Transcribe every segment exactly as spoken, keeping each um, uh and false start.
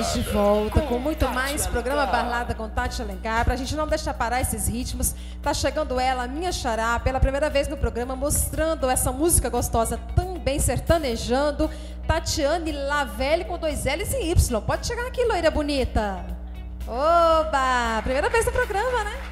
Estamos de volta com muito mais programa Balada com Tati Alencar. Pra gente não deixar parar esses ritmos, tá chegando ela, minha xará, pela primeira vez no programa, mostrando essa música gostosa, também sertanejando. Tatiane Lavelle com dois L's e Y. Pode chegar aqui, loira bonita. Oba! Primeira vez no programa, né?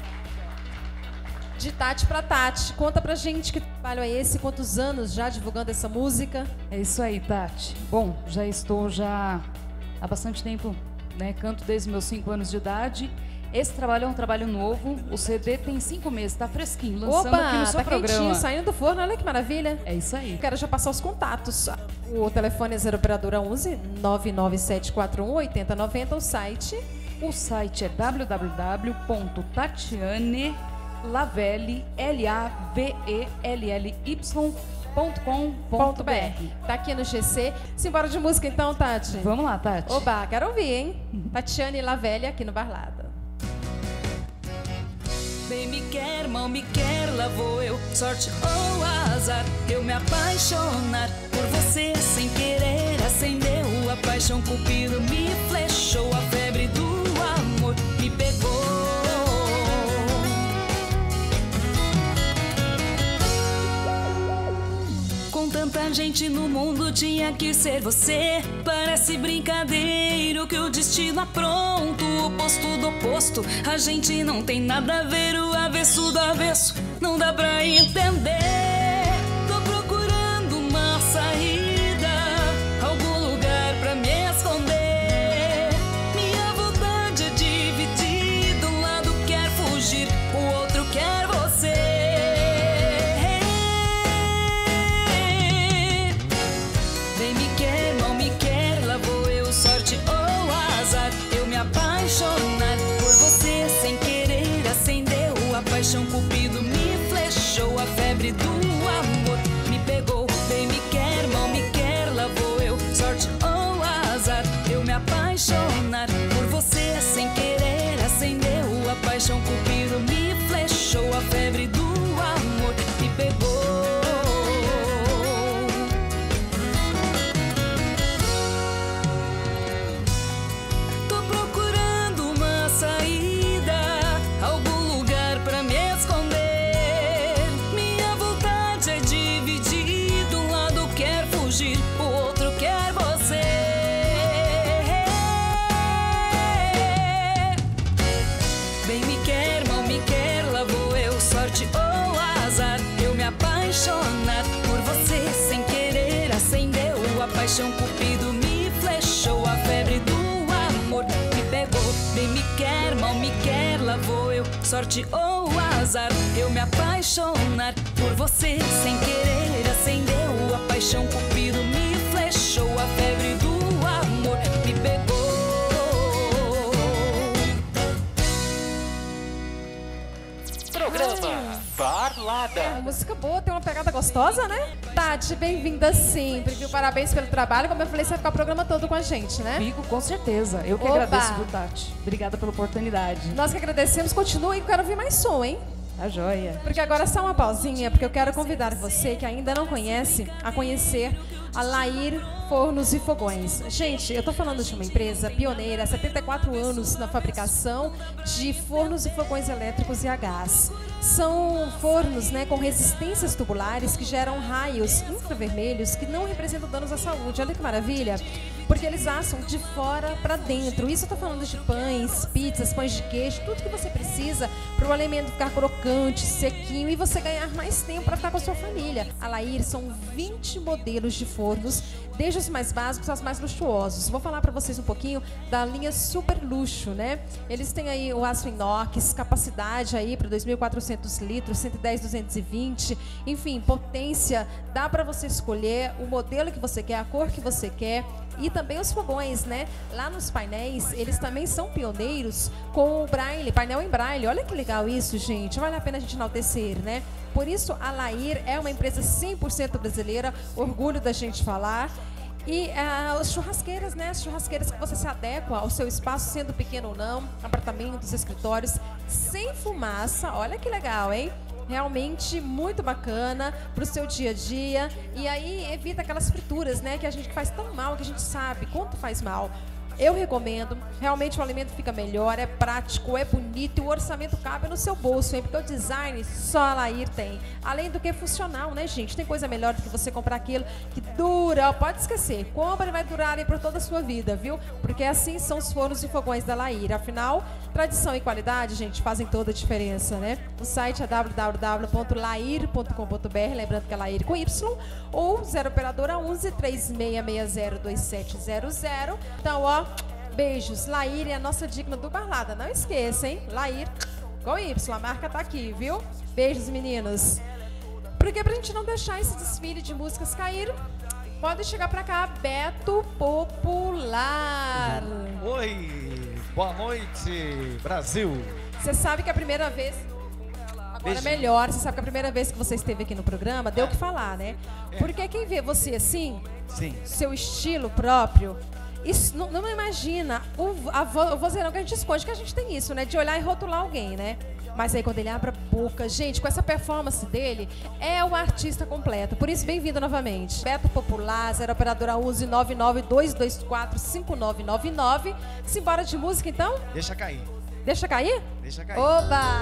De Tati pra Tati. Conta pra gente que trabalho é esse, quantos anos já divulgando essa música? É isso aí, Tati. Bom, já estou já há bastante tempo, né? Canto desde meus cinco anos de idade. Esse trabalho é um trabalho novo. O C D tem cinco meses, tá fresquinho, lançando Opa, aqui no seu tá programa. quentinho, saindo do forno, olha que maravilha. É isso aí. Quero já passar os contatos. O telefone é zero operadora onze, nove nove sete quatro um, oito zero nove zero. O site? O site é w w w ponto tatiane lavelle ponto com ponto b r. Tá aqui no G C. Simbora de música então, Tati? Vamos lá, Tati. Oba, quero ouvir, hein? Tatiane Lavelle aqui no Balada. Bem me quer, mal me quer, lá vou eu. Sorte ou azar, eu me apaixonar por você. Sem querer acendeu a paixão, cupido me flechou. A febre do amor me pegou. Com tanta gente no mundo tinha que ser você. Parece brincadeira o que o destino apronta. O oposto do oposto, a gente não tem nada a ver. O avesso do avesso, não dá pra entender. Tô procurando uma saída, algum lugar pra me esconder. Minha vontade é dividir, de um lado quer fugir, o outro quer você. Apaixonar por você, sem querer acendeu a paixão, cupido me flechou. A febre do amor me pegou. Bem me quer, mal me quer, lá vou eu. Sorte ou azar, eu me apaixonar por você, sem querer acendeu a paixão, cupido me flechou. A febre do amor me pegou. Apaixonar por você, sem querer acendeu a paixão, cupido me flechou. A febre do amor me pegou. Bem me quer, mal me quer, lá vou eu. Sorte ou azar, eu me apaixonar por você, sem querer acendeu a paixão, cupido me flechou. A febre do amor me pegou. Programa Balada. É, música boa, tem uma pegada gostosa, né? Tati, bem-vinda sempre, viu? Parabéns pelo trabalho. Como eu falei, você vai ficar o programa todo com a gente, né? Fico, com certeza. Eu que Opa. agradeço, viu, Tati? Obrigada pela oportunidade. Nós que agradecemos. Continua aí, eu quero ouvir mais som, hein? A joia. Porque agora só uma pausinha, porque eu quero convidar você que ainda não conhece a conhecer a Lair Fornos e Fogões. Gente, eu tô falando de uma empresa pioneira, setenta e quatro anos na fabricação de fornos e fogões elétricos e a gás. São fornos, né, com resistências tubulares que geram raios infravermelhos que não representam danos à saúde. Olha que maravilha! Porque eles assam de fora para dentro. Isso eu tô falando de pães, pizzas, pães de queijo, tudo que você precisa para o alimento ficar crocante, sequinho e você ganhar mais tempo para ficar com a sua família. A Lair são vinte modelos de fornos, desde os mais básicos aos mais luxuosos. Vou falar para vocês um pouquinho da linha Super Luxo, né? Eles têm aí o aço inox, capacidade aí para dois mil e quatrocentos litros, cento e dez, duzentos e vinte, enfim, potência. Dá para você escolher o modelo que você quer, a cor que você quer. E também os fogões, né? Lá nos painéis, eles também são pioneiros com o braille, painel em braille. Olha que legal isso, gente. Vale a pena a gente enaltecer, né? Por isso, a Lair é uma empresa cem por cento brasileira, orgulho da gente falar. E uh, as churrasqueiras, né? As churrasqueiras que você se adequa ao seu espaço, sendo pequeno ou não, apartamentos, escritórios, sem fumaça. Olha que legal, hein? Realmente muito bacana para o seu dia a dia. E aí evita aquelas frituras, né? Que a gente faz tão mal, que a gente sabe quanto faz mal. Eu recomendo, realmente o alimento fica melhor, é prático, é bonito e o orçamento cabe no seu bolso, hein? Porque o design só a Lair tem. Além do que é funcional, né, gente? Tem coisa melhor do que você comprar aquilo que dura, pode esquecer. Compra e vai durar aí por toda a sua vida, viu? Porque assim são os fornos e fogões da Lair. Afinal, tradição e qualidade, gente, fazem toda a diferença, né? O site é w w w ponto lair ponto com ponto b r, lembrando que é Lair com Y, ou zero operadora onze, três seis seis zero, dois sete zero zero. Então, ó, beijos. Lair é a nossa digna do Balada. Não esqueça, hein? Lair com Y. A marca tá aqui, viu? Beijos, meninos. Porque pra gente não deixar esse desfile de músicas cair, pode chegar pra cá, Beto Popular. Oi, boa noite, Brasil. Você sabe que a primeira vez... Agora Beijinho. melhor, você sabe que a primeira vez que você esteve aqui no programa, deu o que falar, né? É. Porque quem vê você assim, Sim. seu estilo próprio, isso não, não imagina o, a, vo- o vozeirão que a gente esconde, que a gente tem isso, né? De olhar e rotular alguém, né? Mas aí quando ele abre a boca, gente, com essa performance dele, é o artista completo. Por isso, bem-vindo novamente. Beto Popular, zero operadora onze, nove nove dois dois quatro, cinco nove nove nove. Simbora de música, então? Deixa cair. Deixa cair? Deixa cair. Oba!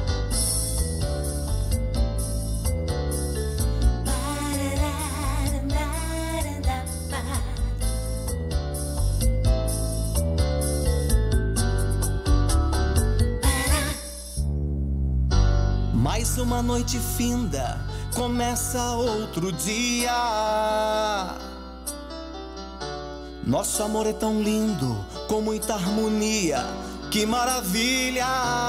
Mais uma noite finda, começa outro dia. Nosso amor é tão lindo, com muita harmonia, que maravilha.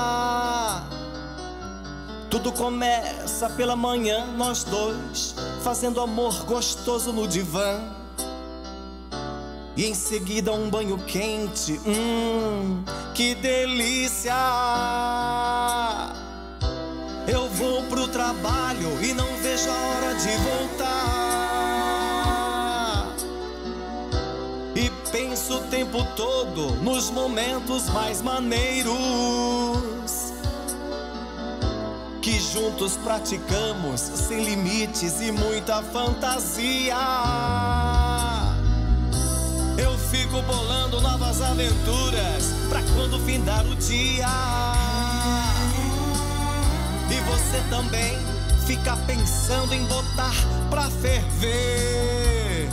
Tudo começa pela manhã, nós dois, fazendo amor gostoso no divã. E em seguida um banho quente, hum, que delícia. Eu vou pro trabalho e não vejo a hora de voltar. E penso o tempo todo nos momentos mais maneiros que juntos praticamos, sem limites e muita fantasia. Eu fico bolando novas aventuras pra quando findar o dia. E você também fica pensando em botar pra ferver.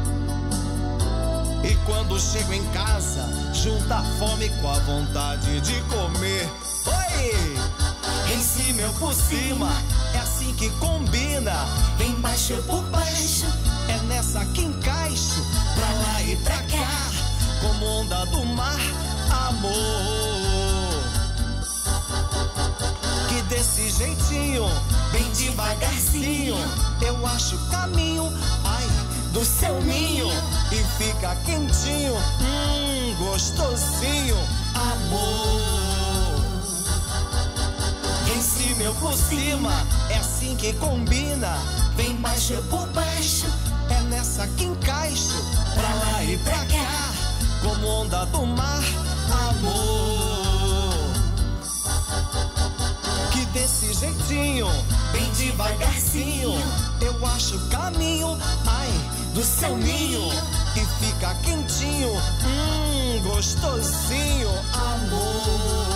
E quando chego em casa, junta a fome com a vontade de comer. Oi! Em cima eu por cima, é assim que combina. Em baixo eu por baixo, é nessa que encaixo. Pra lá e pra cá, como onda do mar, amor. Desse jeitinho, bem devagarzinho, eu acho o caminho, ai, do seu ninho. E fica quentinho, hum, gostosinho, amor. Em cima eu por cima, é assim que combina. Vem baixo eu por baixo, é nessa que encaixo. Pra lá e pra cá, como onda do mar, amor. Desse jeitinho, bem devagarzinho, eu acho o caminho, ai, do seu ninho. E fica quentinho, hum, gostosinho, amor.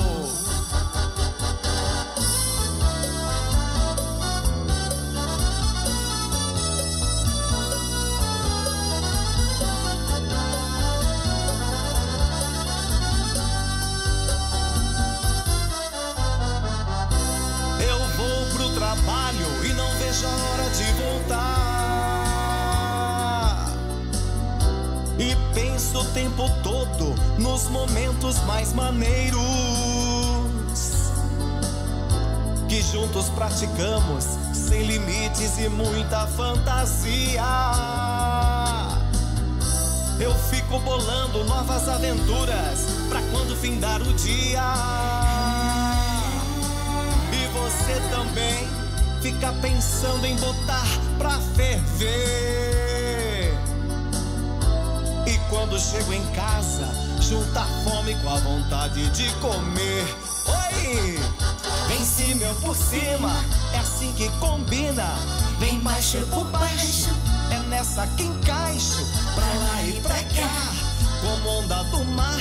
E não vejo a hora de voltar. E penso o tempo todo nos momentos mais maneiros que juntos praticamos, sem limites e muita fantasia. Eu fico bolando novas aventuras pra quando findar o dia. E você também fica pensando em botar pra ferver. E quando chego em casa, junta a fome com a vontade de comer. Oi! Em cima eu por cima, é assim que combina. Vem baixo eu por baixo, é nessa que encaixo. Pra lá e pra cá, como onda do mar,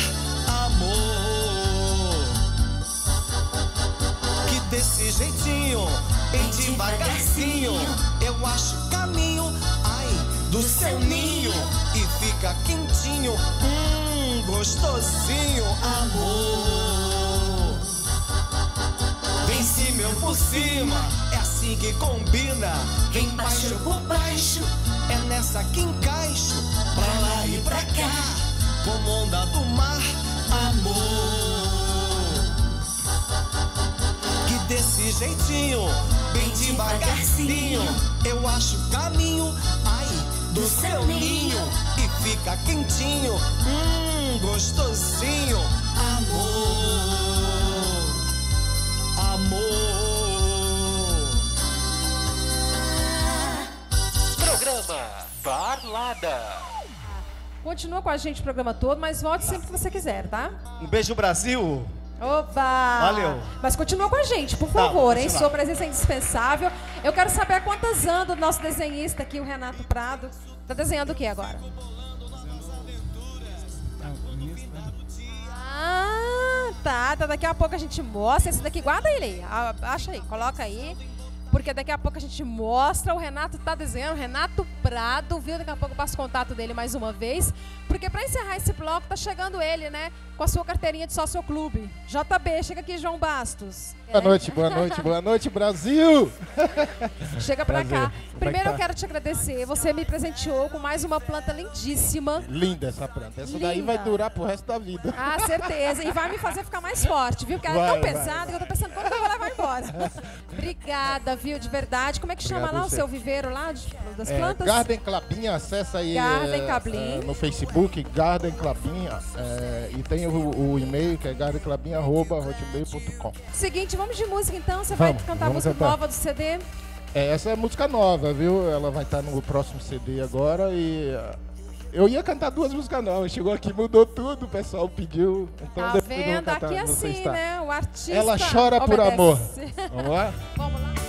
amor. Que desse jeitinho, bem devagarzinho, eu acho o caminho, ai, do seu ninho. E fica quentinho, hum, gostosinho, amor. Vem cima eu por cima, é assim que combina. Vem baixo por baixo, é nessa que encaixo. Pra lá e pra cá, como onda do mar, amor. Que desse jeitinho, bem devagarzinho, eu acho o caminho, ai, do seu ninho. E fica quentinho, hum, gostosinho, amor. Amor. Programa Parlada. Continua com a gente o programa todo, mas volte sempre que você quiser, tá? Um beijo, Brasil. Opa! Valeu. Mas continua com a gente, por Tá, favor, hein? continuar. Sua presença é indispensável. Eu quero saber a quantas anda o nosso desenhista aqui, o Renato Prado. Tá desenhando o que agora? Ah, tá. Tá. Daqui a pouco a gente mostra. Esse daqui, guarda ele aí. Ah, acha aí, coloca aí. Porque daqui a pouco a gente mostra. O Renato tá desenhando. Renato Prado, viu? Daqui a pouco eu passo contato dele mais uma vez. Porque para encerrar esse bloco, tá chegando ele, né? Com a sua carteirinha de sócio clube. J B, chega aqui, João Bastos. Boa noite, boa noite, boa noite, Brasil! Chega pra Prazer. cá. Como é que Primeiro tá? eu quero te agradecer. Você me presenteou com mais uma planta lindíssima. Linda essa planta. Essa daí Linda. vai durar pro resto da vida. Ah, certeza. E vai me fazer ficar mais forte, viu? Porque ela é Vai, tão vai, pesada vai. que eu tô pensando quando eu vou levar embora. Obrigada, viu? De verdade. Como é que chama Obrigado lá o você. seu viveiro lá de- das É, plantas? Garden Clabin, acessa aí Garden é, Clabin. é, no Facebook, Garden Clabin, é, e tem o, o e-mail que é garden clabin arroba hotmail ponto com. Seguinte, vamos de música então. Você vai Vamos, cantar a vamos música cantar. nova do C D? É, essa é música nova, viu? Ela vai estar no próximo C D agora e... ah, eu ia cantar duas músicas novas, chegou aqui, mudou tudo, o pessoal pediu. Então Tá depois eu vou vendo? cantar, Aqui é não sei assim, se tá. né? O artista Ela chora por obedece. amor. Vamos lá? Vamos lá.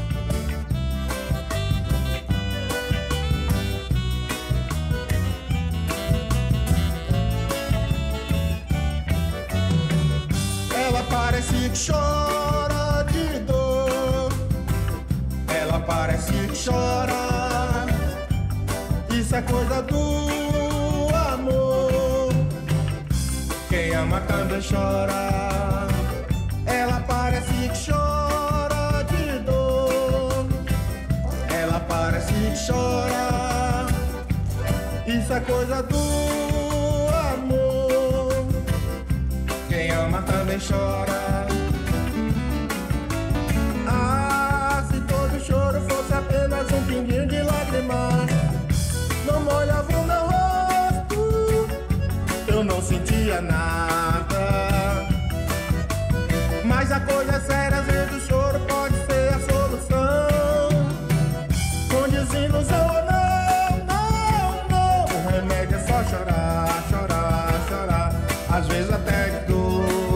Ela parece que chora de dor. Ela parece que chora. Isso é coisa do amor. Quem ama também chora. Ela parece que chora de dor. Ela parece que chora. Isso é coisa do amor. Quem ama também chora. Ah, se todo choro fosse apenas um pinguinho de lágrima, não molhava o meu rosto, eu não sentia nada. Mas a coisa é séria, às vezes o choro pode ser a solução. Com desilusão ou não, não, não, o remédio é só chorar, chorar, chorar. Às vezes até de dor.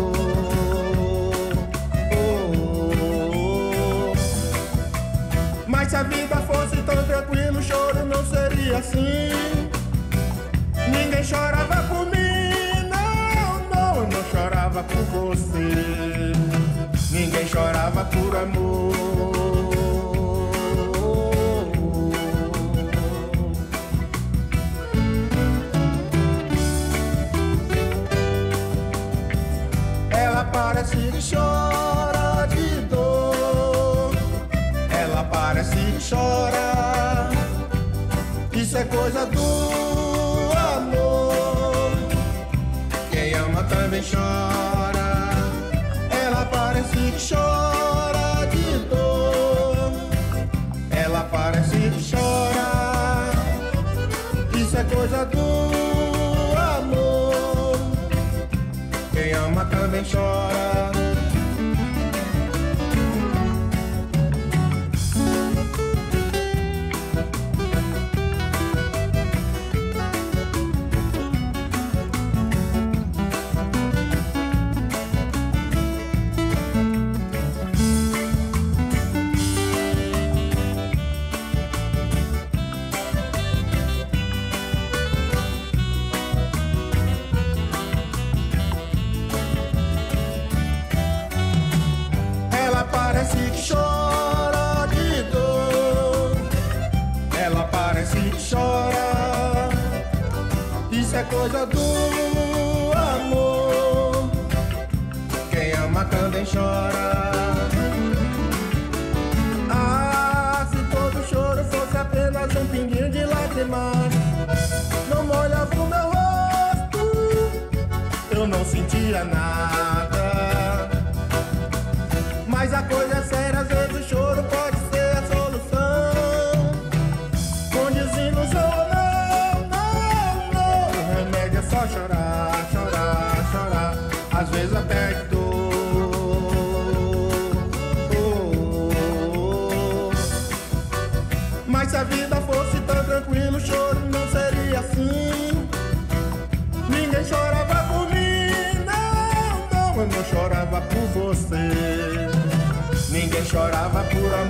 Mas se a vida fosse tão tranquila, o choro não seria assim. Ninguém chorava por mim, não, não, eu não chorava por você. Ninguém chorava por amor. Ela parece que chora de dor. Ela parece que chora. Isso é coisa do amor. Quem ama também chora. Ela parece que chora de dor. Ela parece que chora. Isso é coisa do amor. Quem ama também chora. é coisa do amor. Quem ama também chora. Ah, se todo choro fosse apenas um pinguinho de lágrimas, não molhava o meu rosto, eu não sentia nada. Mas a coisa é séria, às vezes o choro pode ser a solução. Com desilusão, não, não, não. O remédio é só chorar, chorar, chorar. Às vezes até de dor. Oh, oh, oh. Mas se a vida fosse tão tranquila, o choro não seria assim. Ninguém chorava por mim, não, não. Eu não chorava por você. Ninguém chorava por amor.